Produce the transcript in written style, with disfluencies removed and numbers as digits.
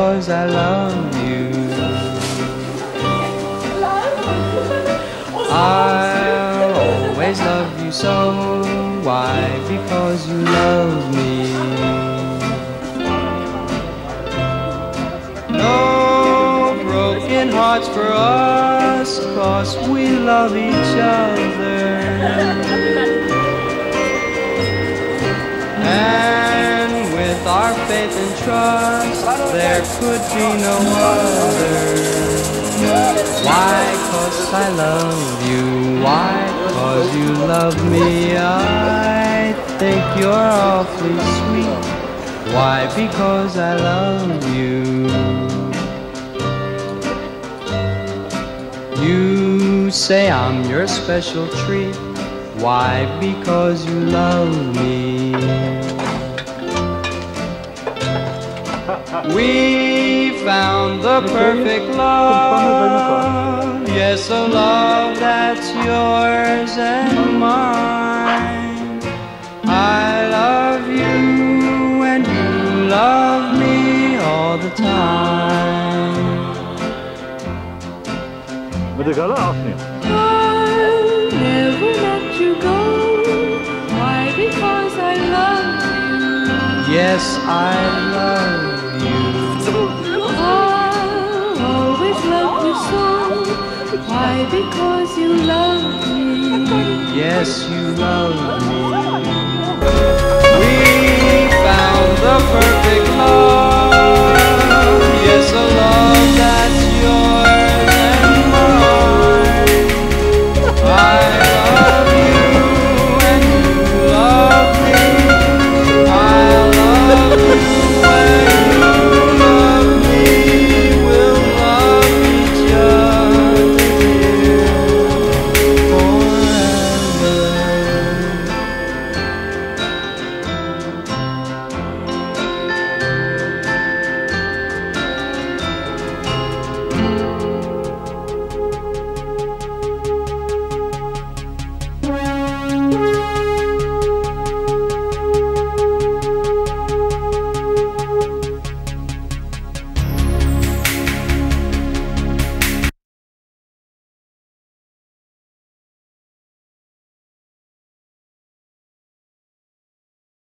because I love you. I'll always love you so. Why? Because you love me. No broken hearts for us, 'cause we love each other. And with our faith and trust, there could be no other. Why? 'Cause I love you. Why? 'Cause you love me. I think you're awfully sweet. Why? Because I love you. You say I'm your special treat. Why? Because you love me. We found the perfect love. Yes, a love that's yours and mine. I love you and you love me all the time. I'll never let you go. Why? Because I love you. Yes, I love you. I'll always love you so. Why? Because you love me. Yes, you love me. We found the perfect love.